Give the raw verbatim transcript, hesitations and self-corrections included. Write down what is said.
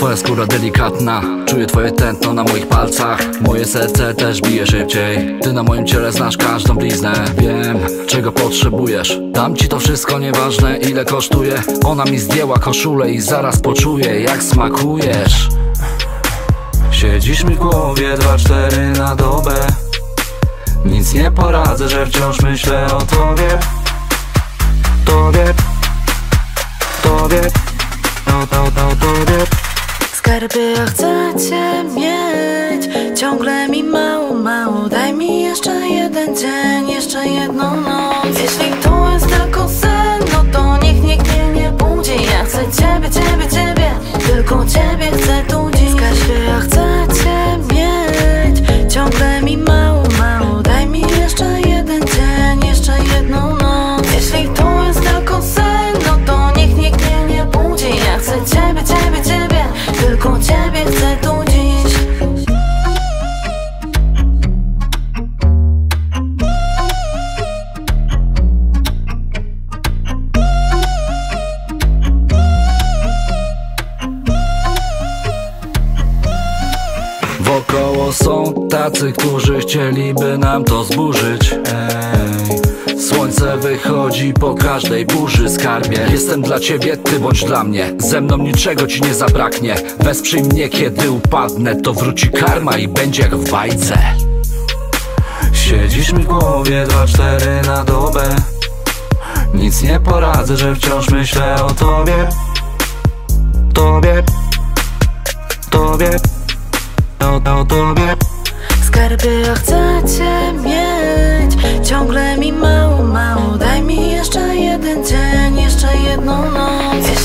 Twoja skóra delikatna, czuję twoje tętno na moich palcach. Moje serce też bije szybciej. Ty na moim ciele znasz każdą bliznę. Wiem, czego potrzebujesz. Dam ci to wszystko, nieważne ile kosztuje. Ona mi zdjęła koszulę i zaraz poczuję, jak smakujesz. Siedzisz mi w głowie dwa cztery na dobę. Nic nie poradzę, że wciąż myślę o tobie. Tobie, tobie, to, to, to, tobie. Skarbie, ja chcę cię mieć. Ciągle mi mało, mało. Daj mi jeszcze jeden dzień, jeszcze jedną noc. Jeśli to jest tylko sen, no to niech nikt mnie nie budzi. Ja chcę ciebie, ciebie, ciebie, tylko ciebie chcę tu dziś. Skarbie, ja chcę cię mieć. Ciągle mi mało, mało. Daj mi jeszcze jeden dzień, jeszcze jedną noc. Jeśli to jest tylko sen, no to niech nikt mnie nie budzi. Ja chcę ciebie, ciebie, ciebie, tylko ciebie chcę tu dziś. Wokoło są tacy, którzy chcieliby nam to zburzyć. Ej. Słońce wychodzi po każdej burzy, skarbie. Jestem dla ciebie, ty bądź dla mnie. Ze mną niczego ci nie zabraknie. Wesprzyj mnie, kiedy upadnę. To wróci karma i będzie jak w bajce. Siedzisz mi w głowie dwa cztery na dobę. Nic nie poradzę, że wciąż myślę o tobie. Tobie, tobie, o, o tobie. Skarbie, ja chcę cię mieć. Ciągle mi mało, mało. Daj mi jeszcze jeden dzień, jeszcze jedną noc.